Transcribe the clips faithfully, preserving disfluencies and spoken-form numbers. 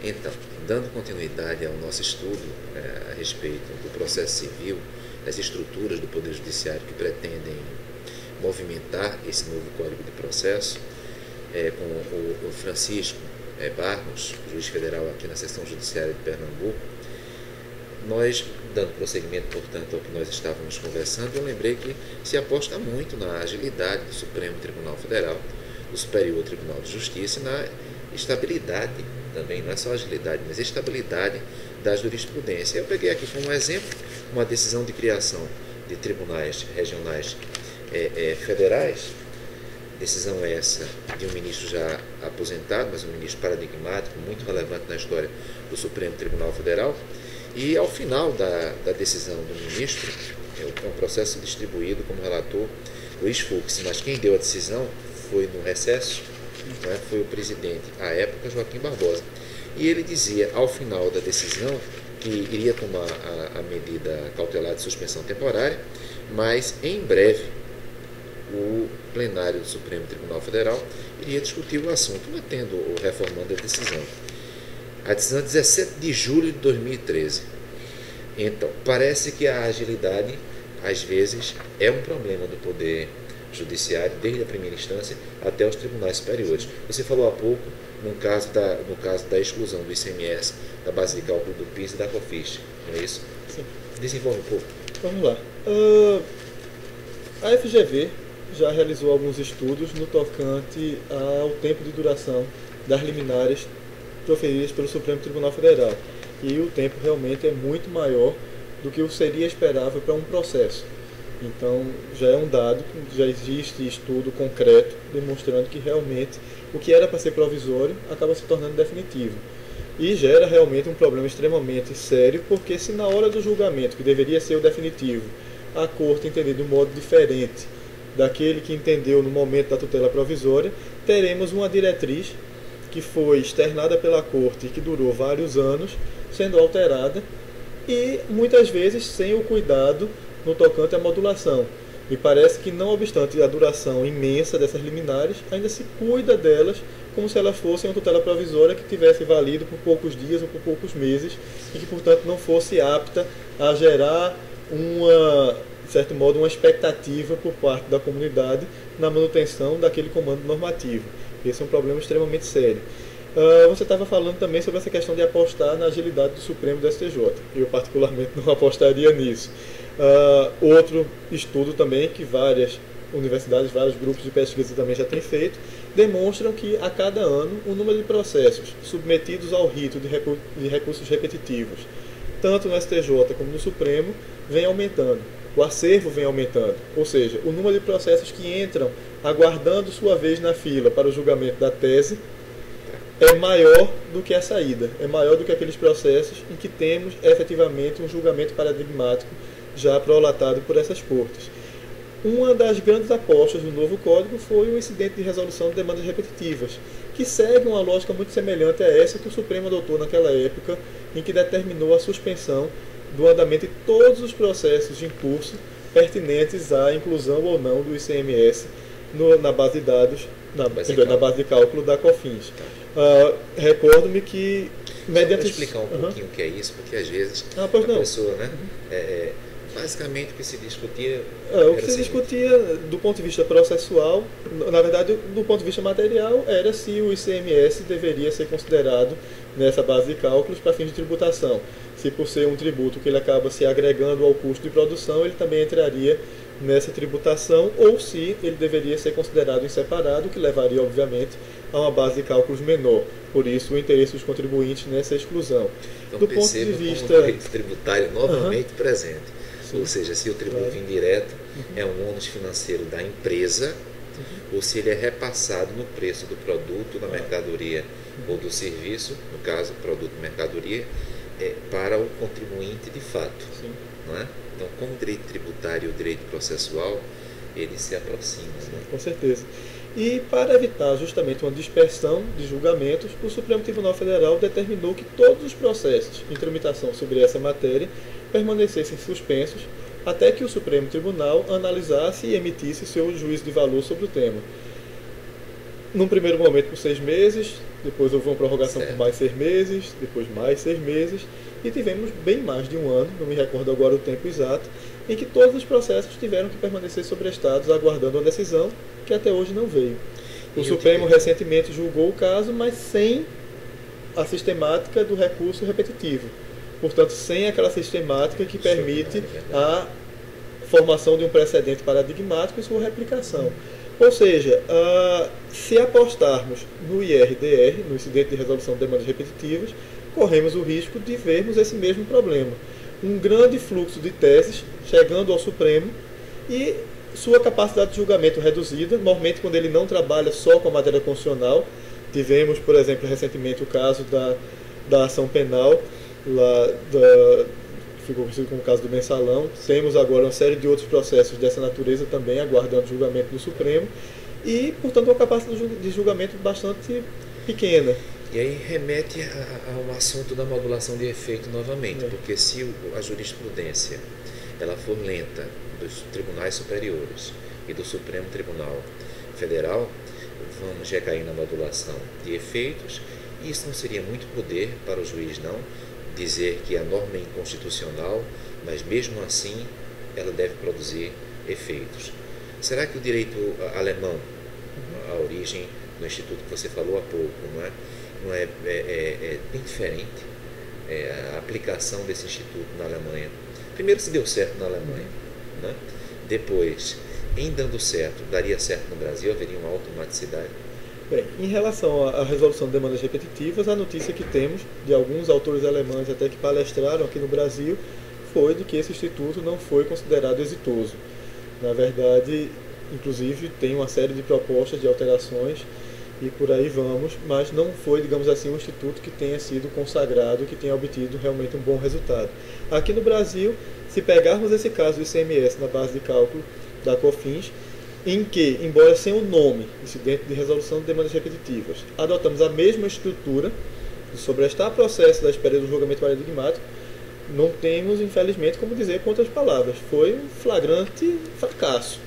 Então, dando continuidade ao nosso estudo é, a respeito do processo civil, das estruturas do Poder Judiciário que pretendem movimentar esse novo Código de Processo, é, com o, o Francisco é, Barros, juiz federal aqui na Seção Judiciária de Pernambuco, nós, dando prosseguimento, portanto, ao que nós estávamos conversando, eu lembrei que se aposta muito na agilidade do Supremo Tribunal Federal, do Superior Tribunal de Justiça e na estabilidade também, não é só agilidade, mas estabilidade da jurisprudência. Eu peguei aqui como exemplo uma decisão de criação de tribunais regionais é, é, federais, decisão essa de um ministro já aposentado, mas um ministro paradigmático, muito relevante na história do Supremo Tribunal Federal. E ao final da, da decisão do ministro, é um processo distribuído como relator Luiz Fux, mas quem deu a decisão foi no recesso, né, foi o presidente, à época, Joaquim Barbosa. E ele dizia, ao final da decisão, que iria tomar a, a medida cautelar de suspensão temporária, mas em breve o plenário do Supremo Tribunal Federal iria discutir o assunto, mantendo ou reformando a decisão. A decisão é dezessete de julho de dois mil e treze. Então, parece que a agilidade, às vezes, é um problema do Poder Judiciário, desde a primeira instância até os tribunais superiores. Você falou há pouco, no caso da, no caso da exclusão do I C M S, da base de cálculo do PIS e da COFINS, não é isso? Sim. Desenvolve um pouco. Vamos lá. Uh, a F G V já realizou alguns estudos no tocante ao tempo de duração das liminares proferidas pelo Supremo Tribunal Federal. E o tempo realmente é muito maior do que o seria esperável para um processo. Então, já é um dado, já existe estudo concreto demonstrando que realmente o que era para ser provisório acaba se tornando definitivo. E gera realmente um problema extremamente sério, porque se na hora do julgamento, que deveria ser o definitivo, a Corte entender de um modo diferente daquele que entendeu no momento da tutela provisória, teremos uma diretriz que foi externada pela Corte e que durou vários anos, sendo alterada e muitas vezes sem o cuidado no tocante à modulação. Me parece que, não obstante a duração imensa dessas liminares, ainda se cuida delas como se elas fossem uma tutela provisória que tivesse valido por poucos dias ou por poucos meses e que, portanto, não fosse apta a gerar uma, de certo modo, uma expectativa por parte da comunidade na manutenção daquele comando normativo. Esse é um problema extremamente sério. Uh, você estava falando também sobre essa questão de apostar na agilidade do Supremo e do S T J. Eu, particularmente, não apostaria nisso. Uh, outro estudo também, que várias universidades, vários grupos de pesquisa também já têm feito, demonstram que, a cada ano, o número de processos submetidos ao rito de, recu de recursos repetitivos, tanto no S T J como no Supremo, vem aumentando. O acervo vem aumentando, ou seja, o número de processos que entram aguardando sua vez na fila para o julgamento da tese é maior do que a saída, é maior do que aqueles processos em que temos efetivamente um julgamento paradigmático já prolatado por essas cortes. Uma das grandes apostas do novo Código foi o incidente de resolução de demandas repetitivas, que segue uma lógica muito semelhante a essa que o Supremo adotou naquela época, em que determinou a suspensão do andamento de todos os processos em curso pertinentes à inclusão ou não do I C M S no, na base de dados, na, base, na base de cálculo da COFINS. Uh, Recordo-me que, mediante... Só explicar um uhum. pouquinho o que é isso, porque às vezes ah, a não. pessoa, né, uhum. é, basicamente o que se discutia... É, o que se assim, discutia do ponto de vista processual, na verdade, do ponto de vista material, era se o I C M S deveria ser considerado nessa base de cálculos para fins de tributação. Se por ser um tributo que ele acaba se agregando ao custo de produção, ele também entraria nessa tributação, ou se ele deveria ser considerado em separado, que levaria, obviamente, a uma base de cálculos menor. Por isso, o interesse dos contribuintes nessa exclusão. Então, do ponto de vista como o direito tributário novamente uhum. presente. Sim. Ou seja, se o tributo claro. indireto uhum. é um ônus financeiro da empresa, uhum. ou se ele é repassado no preço do produto, da mercadoria uhum. ou do serviço, no caso, produto e mercadoria, é, para o contribuinte de fato. Sim. Não é? Então, como o direito tributário e o direito processual, eles se aproximam. Né? Com certeza. E para evitar justamente uma dispersão de julgamentos, o Supremo Tribunal Federal determinou que todos os processos em tramitação sobre essa matéria permanecessem suspensos até que o Supremo Tribunal analisasse e emitisse seu juízo de valor sobre o tema. Num primeiro momento por seis meses, depois houve uma prorrogação Certo. por mais seis meses, depois mais seis meses, e tivemos bem mais de um ano, não me recordo agora o tempo exato, em que todos os processos tiveram que permanecer sobrestados aguardando uma decisão que até hoje não veio. O E eu Supremo te- recentemente julgou o caso, mas sem a sistemática do recurso repetitivo. Portanto, sem aquela sistemática que Isso é permite verdade. a formação de um precedente paradigmático e sua replicação. Ou seja, ah, se apostarmos no I R D R, no Incidente de Resolução de Demandas Repetitivas, corremos o risco de vermos esse mesmo problema. Um grande fluxo de teses chegando ao Supremo e sua capacidade de julgamento reduzida, normalmente quando ele não trabalha só com a matéria constitucional. Tivemos, por exemplo, recentemente o caso da, da ação penal, lá da, que ficou conhecido como o caso do mensalão. Temos agora uma série de outros processos dessa natureza também aguardando julgamento no Supremo e, portanto, uma capacidade de julgamento bastante pequena. E aí remete a- ao assunto da modulação de efeito novamente, É. porque se o- a jurisprudência ela for lenta dos tribunais superiores e do Supremo Tribunal Federal, vamos recair na modulação de efeitos, e isso não seria muito poder para o juiz, não, dizer que a norma é inconstitucional, mas mesmo assim ela deve produzir efeitos. Será que o direito a- alemão, a origem do instituto que você falou há pouco, não é, não é, é, é- é bem diferente é, a aplicação desse instituto na Alemanha? Primeiro, se deu certo na Alemanha, né? Depois, em dando certo, daria certo no Brasil, haveria uma automaticidade? Bem, em relação à à resolução de demandas repetitivas, a notícia que temos de alguns autores alemães até que palestraram aqui no Brasil foi de que esse instituto não foi considerado exitoso. Na verdade, inclusive, tem uma série de propostas de alterações e por aí vamos, mas não foi, digamos assim, um instituto que tenha sido consagrado, que tenha obtido realmente um bom resultado. Aqui no Brasil, se pegarmos esse caso do I C M S na base de cálculo da COFINS, em que, embora sem o nome, Incidente de Resolução de Demandas Repetitivas, adotamos a mesma estrutura de sobrestar processo da espera do julgamento paradigmático, não temos, infelizmente, como dizer com outras palavras. Foi um flagrante fracasso.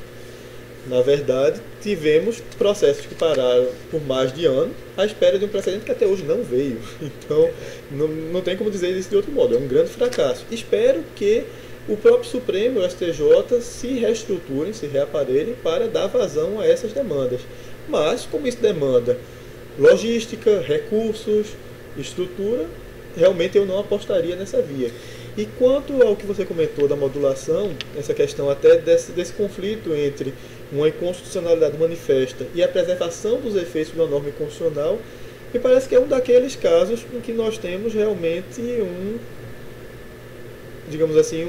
Na verdade, tivemos processos que pararam por mais de ano à espera de um precedente que até hoje não veio. Então, não, não tem como dizer isso de outro modo. É um grande fracasso. Espero que o próprio Supremo e o S T J se reestruturem, se reaparelhem para dar vazão a essas demandas. Mas, como isso demanda logística, recursos, estrutura, realmente eu não apostaria nessa via. E quanto ao que você comentou da modulação, essa questão até desse, desse conflito entre uma inconstitucionalidade manifesta e a preservação dos efeitos de uma norma inconstitucional, me parece que é um daqueles casos em que nós temos realmente um, digamos assim,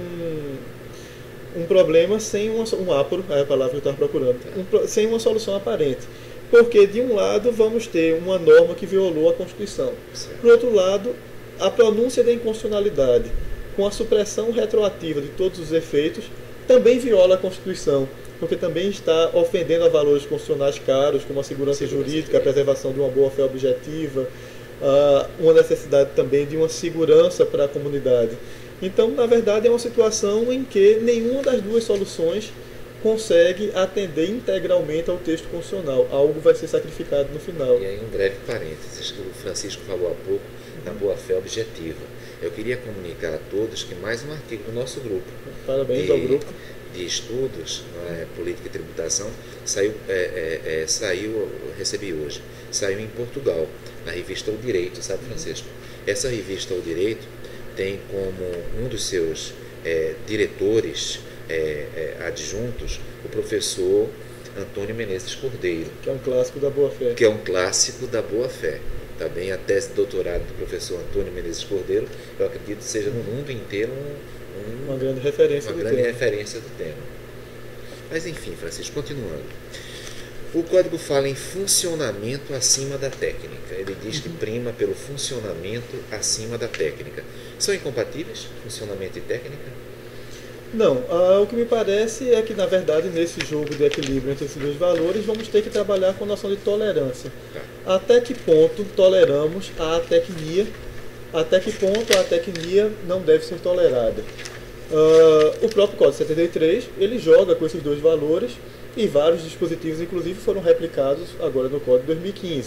um, um, um problema sem uma, um áporo, é a palavra que eu estava procurando, um, sem uma solução aparente. Porque, de um lado, vamos ter uma norma que violou a Constituição. Certo. Por outro lado, a pronúncia da inconstitucionalidade, com a supressão retroativa de todos os efeitos, também viola a Constituição, porque também está ofendendo a valores constitucionais caros, como a segurança Segurança jurídica, a jurídica. preservação de uma boa-fé objetiva, ah, uma necessidade também de uma segurança para a comunidade. Então, na verdade, é uma situação em que nenhuma das duas soluções consegue atender integralmente ao texto constitucional. Algo vai ser sacrificado no final. E aí um breve parênteses, que o Francisco falou há pouco da boa-fé objetiva. Eu queria comunicar a todos que mais um artigo do nosso grupo Parabéns de, ao grupo. de estudos, não é, política e tributação, saiu, é, é, é, saiu, eu recebi hoje, saiu em Portugal, na revista O Direito, sabe, Francisco? Essa revista O Direito tem como um dos seus é, diretores é, é, adjuntos o professor Antônio Menezes Cordeiro, Que é um clássico da boa-fé. que é um clássico da boa-fé. Também a tese de doutorado do professor Antônio Menezes Cordeiro, eu acredito seja no mundo inteiro um, um, Uma grande referência uma do grande tema. referência do tema. Mas enfim, Francisco, continuando. O código fala em funcionamento acima da técnica. Ele diz que prima pelo funcionamento acima da técnica. São incompatíveis, funcionamento e técnica? Não, ah, o que me parece é que, na verdade, nesse jogo de equilíbrio entre esses dois valores, vamos ter que trabalhar com a noção de tolerância. Tá. Até que ponto toleramos a atecnia, até que ponto a atecnia não deve ser tolerada. Ah, o próprio Código setenta e três, ele joga com esses dois valores e vários dispositivos, inclusive, foram replicados agora no Código de dois mil e quinze.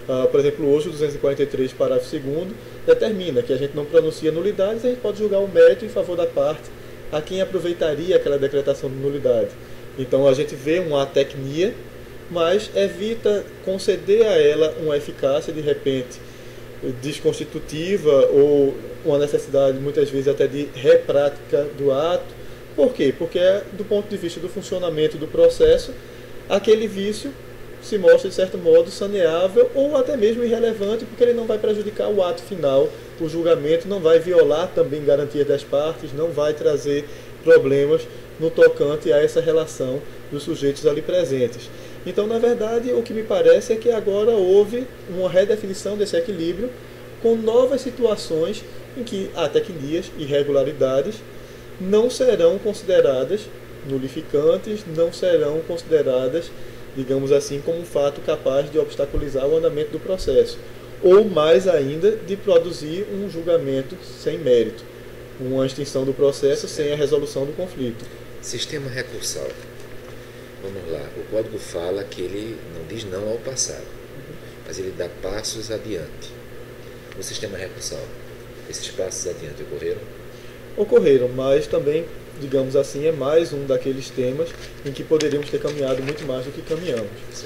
Uh, por exemplo, hoje o duzentos e quarenta e três, parágrafo segundo, determina que a gente não pronuncia nulidades, a gente pode julgar o mérito em favor da parte a quem aproveitaria aquela decretação de nulidade. Então a gente vê uma atecnia, mas evita conceder a ela uma eficácia de repente desconstitutiva ou uma necessidade muitas vezes até de reprática do ato. Por quê? Porque do ponto de vista do funcionamento do processo, aquele vício se mostra de certo modo saneável ou até mesmo irrelevante, porque ele não vai prejudicar o ato final, o julgamento não vai violar também garantias das partes, não vai trazer problemas no tocante a essa relação dos sujeitos ali presentes. Então, na verdade, o que me parece é que agora houve uma redefinição desse equilíbrio com novas situações em que atecnias, irregularidades, não serão consideradas nulificantes, não serão consideradas, digamos assim, como um fato capaz de obstaculizar o andamento do processo, ou mais ainda, de produzir um julgamento sem mérito, uma extinção do processo sem a resolução do conflito. Sistema recursal. Vamos lá, o Código fala que ele não diz não ao passado, mas ele dá passos adiante. No sistema recursal, esses passos adiante ocorreram? Ocorreram, mas também, digamos assim, é mais um daqueles temas em que poderíamos ter caminhado muito mais do que caminhamos.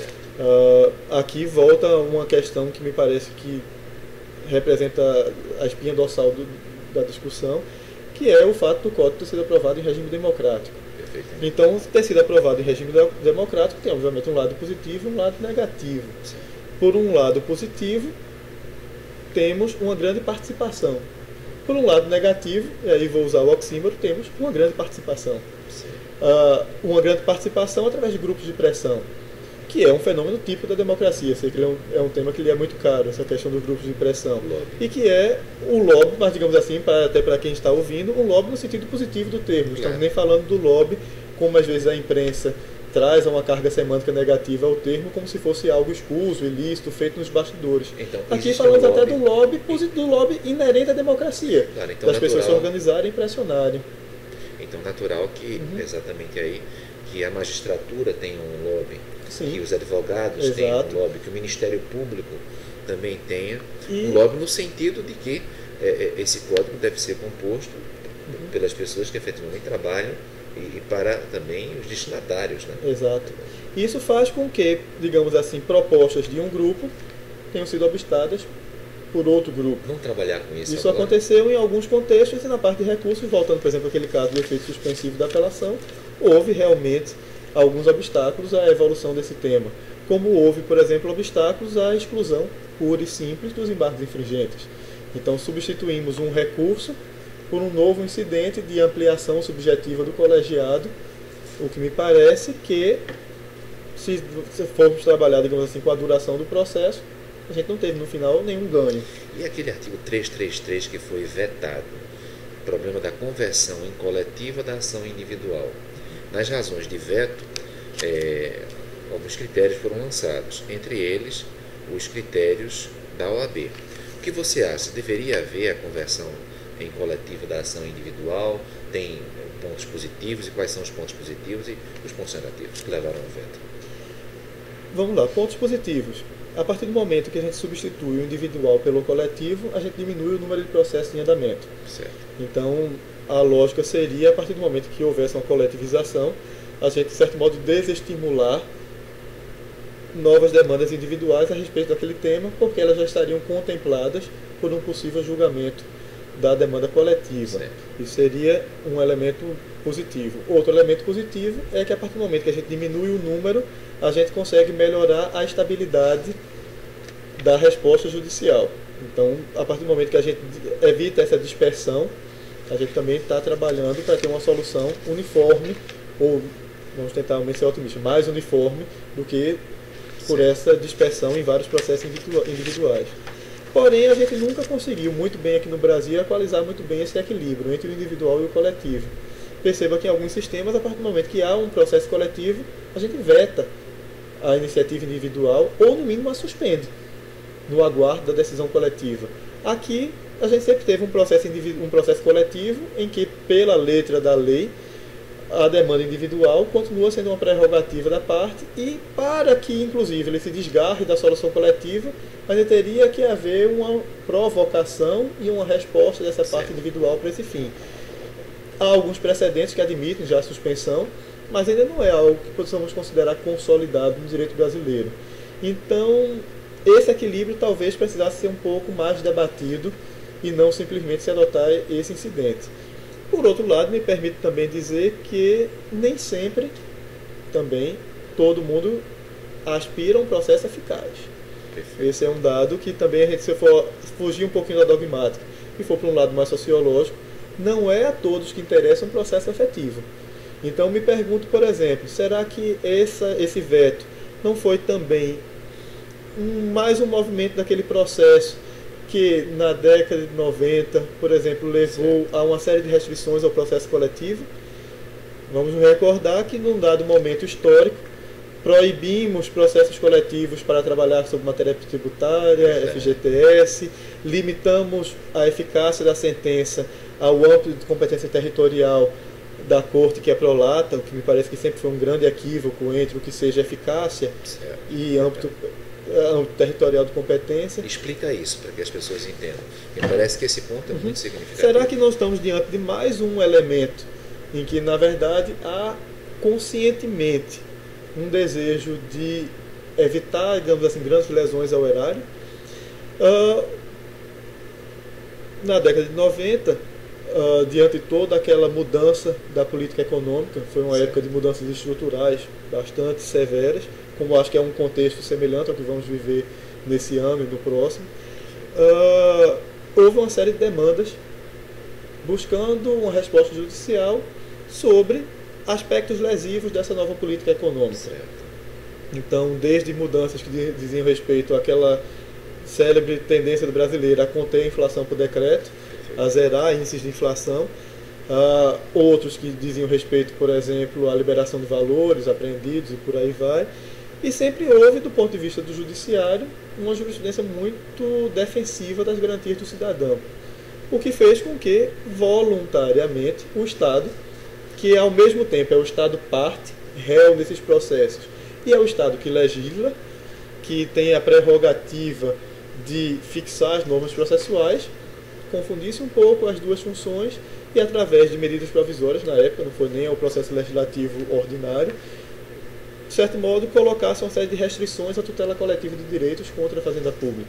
Uh, aqui volta uma questão que me parece que representa a espinha dorsal do, da discussão, que é o fato do Código ter sido aprovado em regime democrático. Então, ter sido aprovado em regime democrático tem, obviamente, um lado positivo e um lado negativo. Sim. Por um lado positivo, temos uma grande participação. Por um lado negativo, e aí vou usar o oxímoro, temos uma grande participação. Uh, uma grande participação através de grupos de pressão, que é um fenômeno típico da democracia. Sei que é um, é um tema que lhe é muito caro, essa questão dos grupos de pressão. Lobby. E que é o lobby, mas digamos assim, pra, até para quem está ouvindo, um lobby no sentido positivo do termo. Não estamos nem falando do lobby, como às vezes a imprensa traz uma carga semântica negativa ao termo, como se fosse algo escuso, ilícito, feito nos bastidores. Então, aqui falamos um até do lobby, do lobby inerente à democracia, claro, então das natural, pessoas se organizarem e pressionarem. Então, natural que, uhum. exatamente aí, que a magistratura tem um lobby, Sim. que os advogados Exato. tenham um lobby, que o Ministério Público também tenha e... um lobby, no sentido de que é, esse código deve ser composto uhum. pelas pessoas que efetivamente trabalham e para também os destinatários, né? Exato. Isso faz com que, digamos assim, propostas de um grupo tenham sido obstadas por outro grupo. Vamos trabalhar com isso Isso agora. aconteceu em alguns contextos e na parte de recursos, voltando, por exemplo, àquele caso do efeito suspensivo da apelação, houve realmente alguns obstáculos à evolução desse tema. Como houve, por exemplo, obstáculos à exclusão pura e simples dos embargos infringentes. Então, substituímos um recurso por um novo incidente de ampliação subjetiva do colegiado, o que me parece que, se formos trabalhar, digamos assim, com a duração do processo, a gente não teve no final nenhum ganho. E aquele artigo trezentos e trinta e três que foi vetado, o problema da conversão em coletiva da ação individual. Nas razões de veto, é, alguns critérios foram lançados, entre eles os critérios da O A B. O que você acha? Deveria haver a conversão em coletiva da ação individual? Tem pontos positivos? E quais são os pontos positivos e os pontos negativos que levaram ao veto? Vamos lá, pontos positivos. A partir do momento que a gente substitui o individual pelo coletivo, a gente diminui o número de processos em andamento. Certo. Então, a lógica seria, a partir do momento que houvesse uma coletivização, a gente, de certo modo, desestimular novas demandas individuais a respeito daquele tema, porque elas já estariam contempladas por um possível julgamento da demanda coletiva. Certo. Isso seria um elemento positivo. Outro elemento positivo é que, a partir do momento que a gente diminui o número, a gente consegue melhorar a estabilidade da resposta judicial. Então, a partir do momento que a gente evita essa dispersão, a gente também está trabalhando para ter uma solução uniforme, ou, vamos tentar ser otimistas, mais uniforme do que por essa dispersão em vários processos individuais. Porém, a gente nunca conseguiu muito bem aqui no Brasil equalizar muito bem esse equilíbrio entre o individual e o coletivo. Perceba que em alguns sistemas, a partir do momento que há um processo coletivo, a gente veta a iniciativa individual ou, no mínimo, a suspende no aguardo da decisão coletiva. Aqui, a gente sempre teve um processo, um processo coletivo em que, pela letra da lei, a demanda individual continua sendo uma prerrogativa da parte e para que, inclusive, ele se desgarre da solução coletiva, ainda teria que haver uma provocação e uma resposta dessa parte individual para esse fim. Há alguns precedentes que admitem já a suspensão, mas ainda não é algo que possamos considerar consolidado no direito brasileiro. Então, esse equilíbrio talvez precisasse ser um pouco mais debatido e não simplesmente se adotar esse incidente. Por outro lado, me permite também dizer que nem sempre, também, todo mundo aspira a um processo eficaz. Perfeito. Esse é um dado que também, a gente, se for fugir um pouquinho da dogmática e for para um lado mais sociológico, não é a todos que interessa um processo efetivo. Então, me pergunto, por exemplo, será que essa, esse veto não foi também um, mais um movimento daquele processo que na década de noventa, por exemplo, levou a uma série de restrições ao processo coletivo? Vamos nos recordar que num dado momento histórico proibimos processos coletivos para trabalhar sobre matéria tributária, é. F G T S, limitamos a eficácia da sentença ao âmbito de competência territorial da Corte, que é prolata, o que me parece que sempre foi um grande equívoco entre o que seja eficácia certo. e âmbito territorial de competência. Explica isso para que as pessoas entendam. Me parece que esse ponto é uhum. muito significativo. Será que nós estamos diante de mais um elemento em que, na verdade, há conscientemente um desejo de evitar, digamos assim, grandes lesões ao erário? Uh, na década de noventa, uh, diante de toda aquela mudança da política econômica, foi uma certo. época de mudanças estruturais bastante severas, como acho que é um contexto semelhante ao que vamos viver nesse ano e no próximo, uh, houve uma série de demandas buscando uma resposta judicial sobre aspectos lesivos dessa nova política econômica. Certo. Então, desde mudanças que diziam respeito àquela célebre tendência do brasileiro a conter a inflação por decreto, a zerar índices de inflação, uh, outros que diziam respeito, por exemplo, à liberação de valores apreendidos e por aí vai. E sempre houve, do ponto de vista do judiciário, uma jurisprudência muito defensiva das garantias do cidadão. O que fez com que, voluntariamente, o Estado, que ao mesmo tempo é o Estado parte, réu nesses processos, e é o Estado que legisla, que tem a prerrogativa de fixar as normas processuais, confundisse um pouco as duas funções e, através de medidas provisórias, na época não foi nem ao processo legislativo ordinário, de certo modo, colocasse uma série de restrições à tutela coletiva de direitos contra a fazenda pública.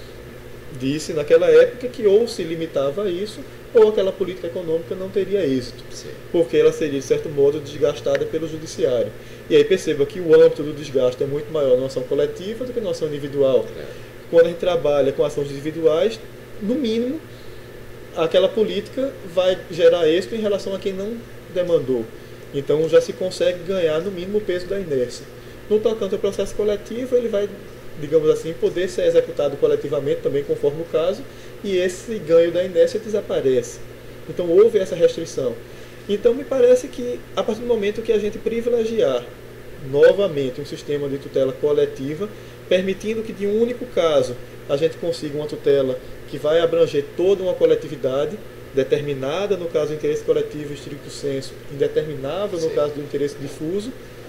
Disse naquela época que ou se limitava a isso, ou aquela política econômica não teria êxito, Sim. porque ela seria, de certo modo, desgastada pelo judiciário. E aí perceba que o âmbito do desgaste é muito maior na ação coletiva do que na ação individual. É. Quando a gente trabalha com ações individuais, no mínimo, aquela política vai gerar êxito em relação a quem não demandou. Então já se consegue ganhar no mínimo o peso da inércia. No tocante ao processo coletivo, ele vai, digamos assim, poder ser executado coletivamente também, conforme o caso, e esse ganho da inércia desaparece. Então houve essa restrição. Então me parece que, a partir do momento que a gente privilegiar novamente um sistema de tutela coletiva, permitindo que de um único caso a gente consiga uma tutela que vai abranger toda uma coletividade, determinada no caso do interesse coletivo estricto sensu, indeterminável no Sim. caso do interesse difuso,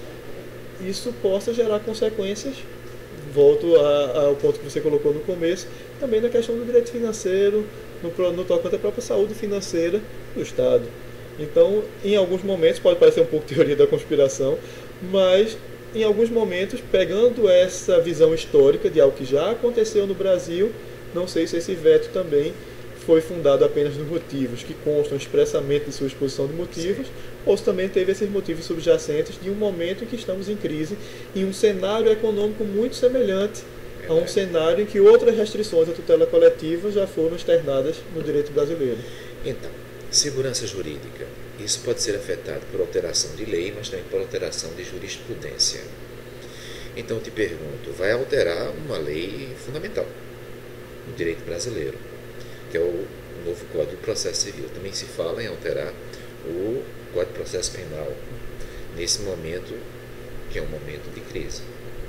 isso possa gerar consequências, volto a, ao ponto que você colocou no começo, também na questão do direito financeiro, no, no tocante à própria saúde financeira do Estado. Então, em alguns momentos, pode parecer um pouco teoria da conspiração, mas em alguns momentos, pegando essa visão histórica de algo que já aconteceu no Brasil, não sei se esse veto também foi fundado apenas nos motivos que constam expressamente de sua exposição de motivos, Sim. ou se também teve esses motivos subjacentes de um momento em que estamos em crise, em um cenário econômico muito semelhante a um cenário em que outras restrições à tutela coletiva já foram externadas no direito brasileiro. Então, segurança jurídica. Isso pode ser afetado por alteração de lei, mas também por alteração de jurisprudência. Então, eu te pergunto, vai alterar uma lei fundamental no direito brasileiro, que é o novo Código de Processo Civil. Também se fala em alterar o Código de Processo Penal, nesse momento, que é um momento de crise.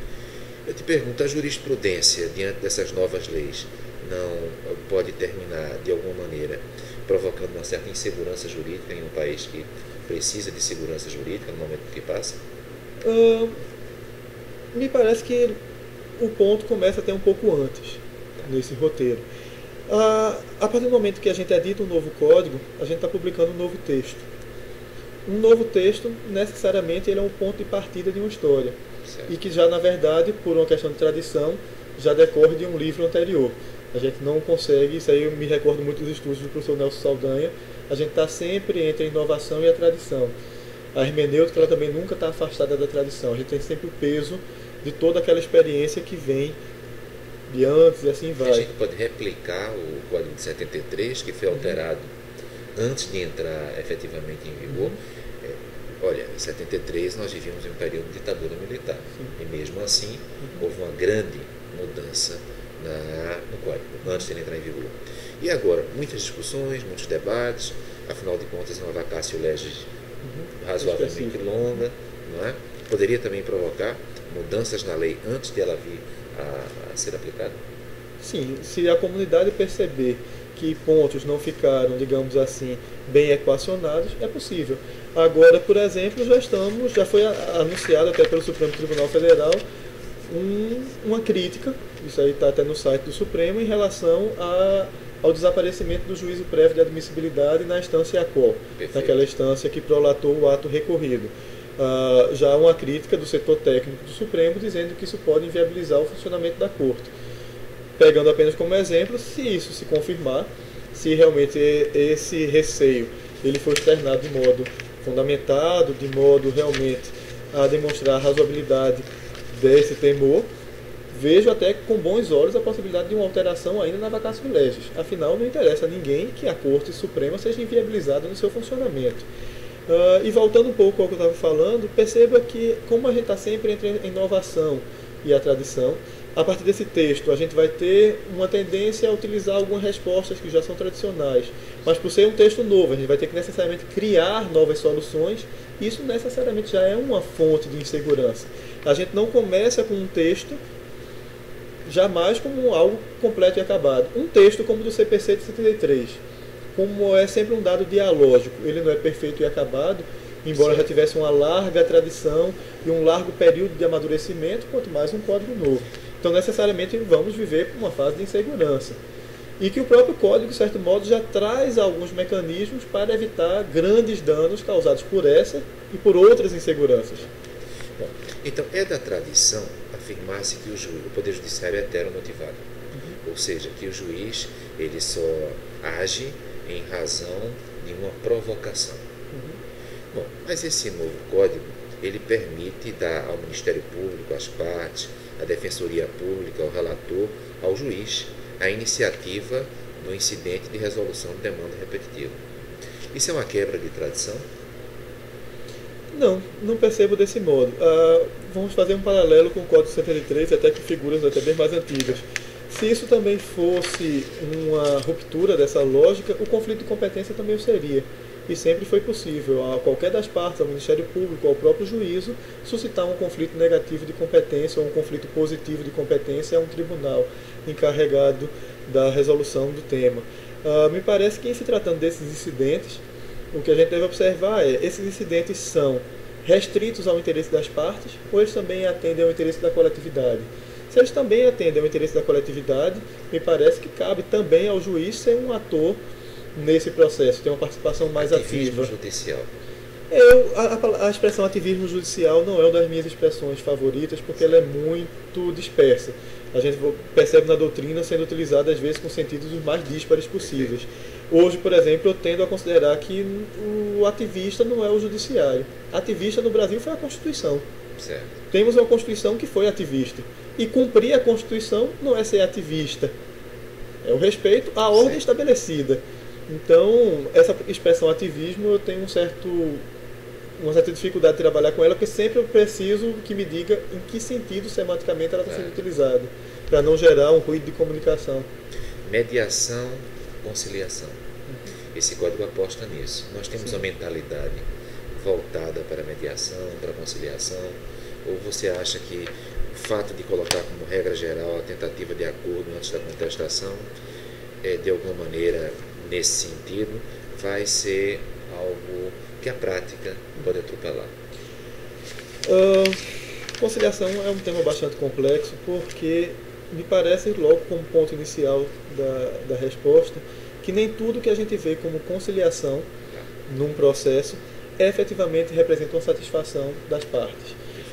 Eu te pergunto, a jurisprudência, diante dessas novas leis, não pode terminar, de alguma maneira, provocando uma certa insegurança jurídica em um país que precisa de segurança jurídica no momento que passa? Uh, me parece que o ponto começa até um pouco antes, nesse roteiro. Uh, a partir do momento que a gente edita um novo código, a gente está publicando um novo texto. Um novo texto, necessariamente, ele é um ponto de partida de uma história. Certo. E que já, na verdade, por uma questão de tradição, já decorre de um livro anterior. A gente não consegue, isso aí eu me recordo muito dos estudos do professor Nelson Saldanha, a gente está sempre entre a inovação e a tradição. A hermenêutica ela também nunca está afastada da tradição, a gente tem sempre o peso de toda aquela experiência que vem de antes e assim vai. A gente pode replicar o Código de setenta e três, que foi alterado uhum. antes de entrar efetivamente em vigor. Uhum. Olha, em setenta e três nós vivíamos em um período de ditadura militar. Sim. E mesmo assim uhum. houve uma grande mudança na, no código, antes de ele entrar em vigor. E agora, muitas discussões, muitos debates, afinal de contas, uma vacatio legis uhum. razoavelmente longa, não é? Poderia também provocar mudanças na lei antes de ela vir a, a ser aplicada? Sim, se a comunidade perceber que pontos não ficaram, digamos assim, bem equacionados, é possível. Agora, por exemplo, já estamos, já foi anunciado até pelo Supremo Tribunal Federal um, uma crítica, isso aí está até no site do Supremo, em relação a, ao desaparecimento do juízo prévio de admissibilidade na instância ACOL, naquela instância que prolatou o ato recorrido. Uh, já há uma crítica do setor técnico do Supremo dizendo que isso pode inviabilizar o funcionamento da Corte. Pegando apenas como exemplo, se isso se confirmar, se realmente esse receio ele for externado de modo fundamentado, de modo realmente a demonstrar a razoabilidade desse temor, vejo até com bons olhos a possibilidade de uma alteração ainda na vacatio legis. Afinal, não interessa a ninguém que a Corte Suprema seja inviabilizada no seu funcionamento. Uh, e voltando um pouco ao que eu estava falando, perceba que, como a gente está sempre entre a inovação e a tradição, a partir desse texto a gente vai ter uma tendência a utilizar algumas respostas que já são tradicionais, mas por ser um texto novo, a gente vai ter que necessariamente criar novas soluções, e isso necessariamente já é uma fonte de insegurança. A gente não começa com um texto jamais como algo completo e acabado. Um texto como o do C P C de setenta e três, como é sempre um dado dialógico, ele não é perfeito e acabado, embora já tivesse uma larga tradição e um largo período de amadurecimento, quanto mais um código novo. Então, necessariamente, vamos viver por uma fase de insegurança. E que o próprio código, de certo modo, já traz alguns mecanismos para evitar grandes danos causados por essa e por outras inseguranças. Bom, então, é da tradição afirmar-se que o, juiz, o Poder Judiciário é heteromotivado. Uhum. Ou seja, que o juiz ele só age em razão de uma provocação. Uhum. Bom, mas esse novo código, ele permite dar ao Ministério Público, às partes, à Defensoria Pública, ao relator, ao juiz, a iniciativa do incidente de resolução de demanda repetitiva. Isso é uma quebra de tradição? Não, não percebo desse modo. Ah, vamos fazer um paralelo com o Código setenta e três, até com figuras até bem mais antigas. Se isso também fosse uma ruptura dessa lógica, o conflito de competência também o seria. E sempre foi possível a qualquer das partes, ao Ministério Público, ao próprio juízo, suscitar um conflito negativo de competência ou um conflito positivo de competência a um tribunal encarregado da resolução do tema. Uh, me parece que, em se tratando desses incidentes, o que a gente deve observar é esses incidentes são restritos ao interesse das partes ou eles também atendem ao interesse da coletividade. Se eles também atendem ao interesse da coletividade, me parece que cabe também ao juiz ser um ator nesse processo, ter uma participação mais ativismo ativa. Judicial. Eu, a, a expressão ativismo judicial não é uma das minhas expressões favoritas, porque ela é muito dispersa. A gente percebe na doutrina sendo utilizada às vezes com sentidos os mais díspares possíveis. Hoje, por exemplo, eu tendo a considerar que o ativista não é o judiciário. Ativista no Brasil foi a Constituição. Certo. Temos uma Constituição que foi ativista. E cumprir a Constituição não é ser ativista. É o respeito à ordem certo. Estabelecida. Então, essa expressão ativismo, eu tenho um certo, uma certa dificuldade de trabalhar com ela, porque sempre eu preciso que me diga em que sentido semanticamente ela está sendo é. utilizada, para não gerar um ruído de comunicação. Mediação, conciliação. Uhum. Esse código aposta nisso. Nós temos Sim. uma mentalidade voltada para a mediação, para a conciliação, ou você acha que o fato de colocar como regra geral a tentativa de acordo antes da contestação é, de alguma maneira, nesse sentido, vai ser algo que a prática pode atropelar? Uh, conciliação é um tema bastante complexo, porque me parece, logo como ponto inicial da, da resposta, que nem tudo que a gente vê como conciliação num processo efetivamente representa uma satisfação das partes.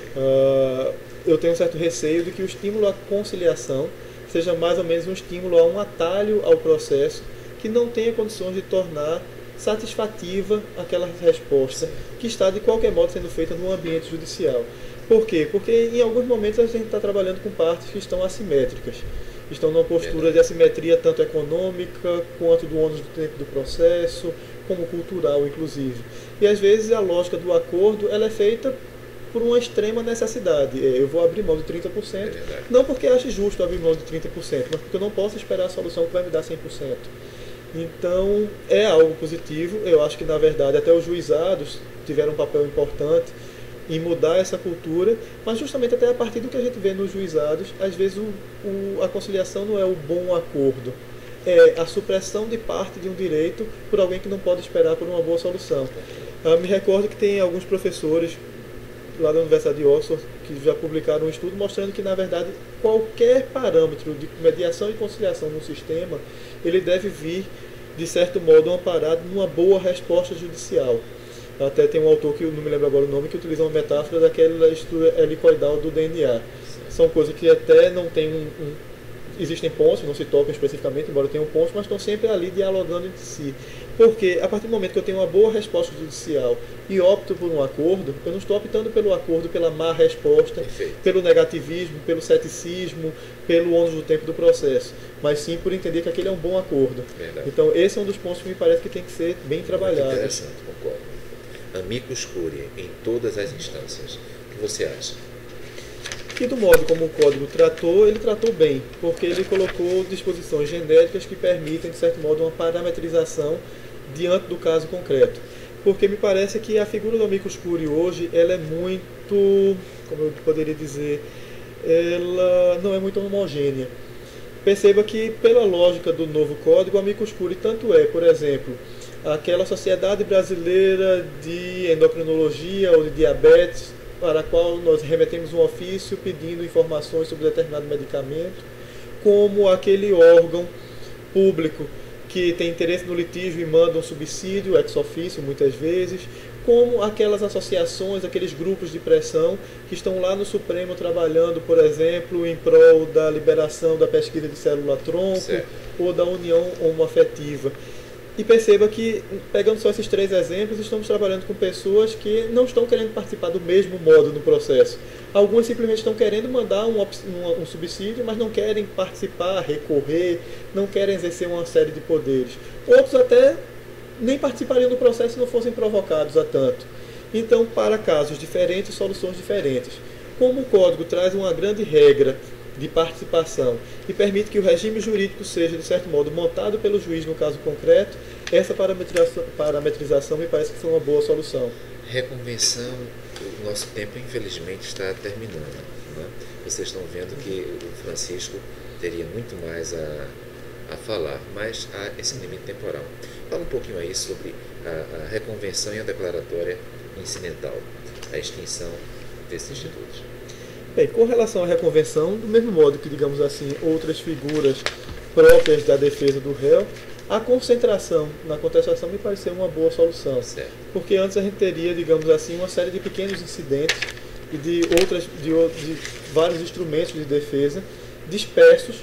Uh, eu tenho um certo receio de que o estímulo à conciliação seja mais ou menos um estímulo a um atalho ao processo que não tenha condições de tornar satisfativa aquela resposta que está de qualquer modo sendo feita no ambiente judicial. Por quê? Porque em alguns momentos a gente está trabalhando com partes que estão assimétricas, estão numa postura de assimetria tanto econômica quanto do ônus do tempo do processo, como cultural inclusive. E às vezes a lógica do acordo ela é feita por uma extrema necessidade. Eu vou abrir mão de trinta por cento, é não porque acho justo abrir mão de trinta por cento, mas porque eu não posso esperar a solução que vai me dar cem por cento. Então, é algo positivo. Eu acho que, na verdade, até os juizados tiveram um papel importante em mudar essa cultura, mas justamente até a partir do que a gente vê nos juizados, às vezes o, o, a conciliação não é o bom acordo, é a supressão de parte de um direito por alguém que não pode esperar por uma boa solução. Ah, me recordo que tem alguns professores lá da Universidade de Oxford que já publicaram um estudo mostrando que, na verdade, qualquer parâmetro de mediação e conciliação no sistema, ele deve vir, de certo modo, amparado numa boa resposta judicial. Até tem um autor, que eu não me lembro agora o nome, que utiliza uma metáfora daquela estrutura helicoidal do D N A. São coisas que até não tem um, um... Existem pontos, não se tocam especificamente, embora tenham pontos, mas estão sempre ali dialogando entre si. Porque, a partir do momento que eu tenho uma boa resposta judicial e opto por um acordo, eu não estou optando pelo acordo, pela má resposta, Perfeito. Pelo negativismo, pelo ceticismo, pelo ônus do tempo do processo, mas sim por entender que aquele é um bom acordo. Verdade. Então, esse é um dos pontos que me parece que tem que ser bem trabalhado. Muito interessante, concordo. Amicus curiae em todas as instâncias. O que você acha? E do modo como o código tratou, ele tratou bem, porque ele colocou disposições genéricas que permitem, de certo modo, uma parametrização diante do caso concreto. Porque me parece que a figura do amicus curiae hoje, ela é muito, como eu poderia dizer, ela não é muito homogênea. Perceba que, pela lógica do novo código, o amicus curiae tanto é, por exemplo, aquela Sociedade Brasileira de Endocrinologia ou de Diabetes, para a qual nós remetemos um ofício pedindo informações sobre determinado medicamento, como aquele órgão público que tem interesse no litígio e manda um subsídio ex officio muitas vezes, como aquelas associações, aqueles grupos de pressão que estão lá no Supremo trabalhando, por exemplo, em prol da liberação da pesquisa de célula-tronco certo. Ou da união homoafetiva. E perceba que, pegando só esses três exemplos, estamos trabalhando com pessoas que não estão querendo participar do mesmo modo no processo. Algumas simplesmente estão querendo mandar um, um, um subsídio, mas não querem participar, recorrer, não querem exercer uma série de poderes. Outros até nem participariam do processo se não fossem provocados a tanto. Então, para casos diferentes, soluções diferentes. Como o código traz uma grande regra de participação e permite que o regime jurídico seja, de certo modo, montado pelo juiz no caso concreto, essa parametrização, parametrização me parece que foi uma boa solução. Reconvenção, o nosso tempo infelizmente está terminando, né? Vocês estão vendo que o Francisco teria muito mais a, a falar, mas há esse limite temporal. Fala um pouquinho aí sobre a, a reconvenção e a declaratória incidental, a extinção desses institutos. Bem, com relação à reconvenção, do mesmo modo que, digamos assim, outras figuras próprias da defesa do réu, a concentração na contestação me pareceu uma boa solução. Certo. Porque antes a gente teria, digamos assim, uma série de pequenos incidentes e de, outras, de, de vários instrumentos de defesa dispersos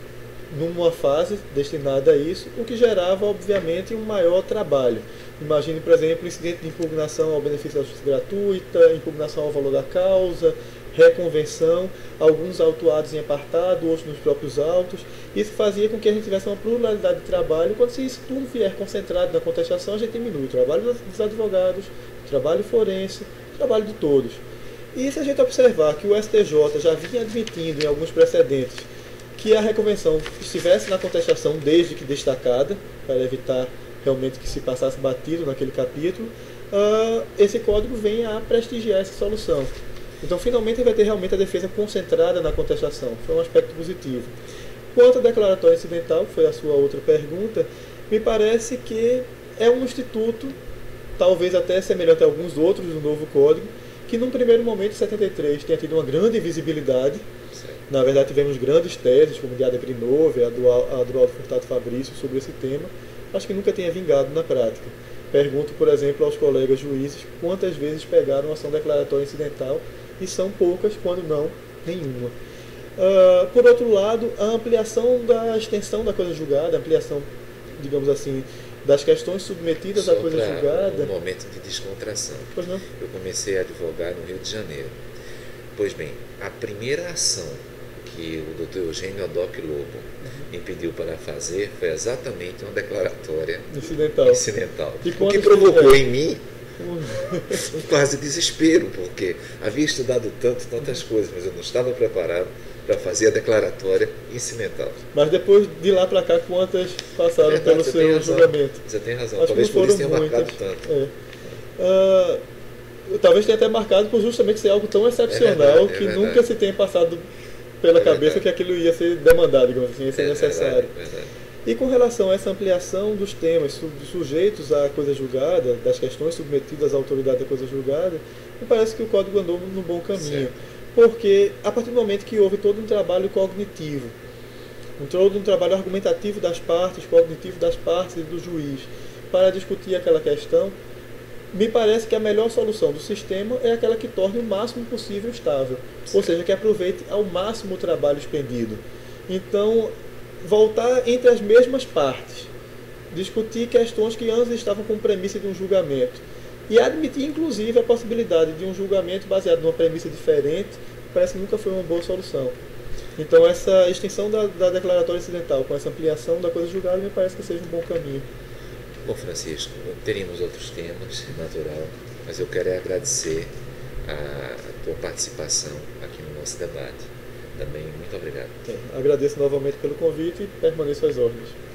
numa fase destinada a isso, o que gerava, obviamente, um maior trabalho. Imagine, por exemplo, incidente de impugnação ao benefício da justiça gratuita, impugnação ao valor da causa, reconvenção, alguns autuados em apartado, outros nos próprios autos. Isso fazia com que a gente tivesse uma pluralidade de trabalho. Quando se isso tudo vier concentrado na contestação, a gente diminui o trabalho dos advogados, o trabalho forense, o trabalho de todos. E se a gente observar que o S T J já vinha admitindo em alguns precedentes que a reconvenção estivesse na contestação desde que destacada, para evitar realmente que se passasse batido naquele capítulo, uh, esse código vem a prestigiar essa solução. Então, finalmente, vai ter realmente a defesa concentrada na contestação. Foi um aspecto positivo. Quanto à declaratória incidental, que foi a sua outra pergunta, me parece que é um instituto, talvez até semelhante a alguns outros do novo código, que num primeiro momento, em setenta e três, tinha tido uma grande visibilidade. Certo. Na verdade, tivemos grandes teses, como de Ade Brinove, a do Aldo Furtado Fabrício, sobre esse tema. Acho que nunca tinha vingado na prática. Pergunto, por exemplo, aos colegas juízes quantas vezes pegaram ação declaratória incidental, e são poucas, quando não, nenhuma. Uh, por outro lado, a ampliação da extensão da coisa julgada, a ampliação, digamos assim, das questões submetidas Só à coisa julgada. Um momento de descontração. Pois não? Eu comecei a advogar no Rio de Janeiro. Pois bem, a primeira ação que o doutor Eugênio Adoc Lobo uhum. me pediu para fazer foi exatamente uma declaratória incidental. incidental. O que provocou em mim um quase desespero, porque havia estudado tanto, tantas coisas, mas eu não estava preparado para fazer a declaratória incidental. Mas depois de lá para cá, quantas passaram é verdade, pelo seu julgamento? Você tem razão, Acho talvez que não por isso tenha muitas. marcado tanto. É. Uh, talvez tenha até marcado por justamente ser algo tão excepcional é verdade, que é nunca se tenha passado pela é cabeça verdade. que aquilo ia ser demandado, digamos assim, ia ser é necessário. Verdade, é verdade. E com relação a essa ampliação dos temas sujeitos à coisa julgada, das questões submetidas à autoridade da coisa julgada, me parece que o Código andou no bom caminho. Certo. Porque, a partir do momento que houve todo um trabalho cognitivo, um, todo um trabalho argumentativo das partes, cognitivo das partes e do juiz, para discutir aquela questão, me parece que a melhor solução do sistema é aquela que torne o máximo possível estável. Certo. Ou seja, que aproveite ao máximo o trabalho expendido. Então, voltar entre as mesmas partes, discutir questões que antes estavam com premissa de um julgamento e admitir inclusive a possibilidade de um julgamento baseado numa premissa diferente, parece que nunca foi uma boa solução. Então essa extensão da, da declaratória incidental com essa ampliação da coisa julgada me parece que seja um bom caminho. Bom, Francisco, teríamos outros temas, natural, mas eu quero agradecer a tua participação aqui no nosso debate. Também muito obrigado. É, agradeço novamente pelo convite e permaneço às ordens.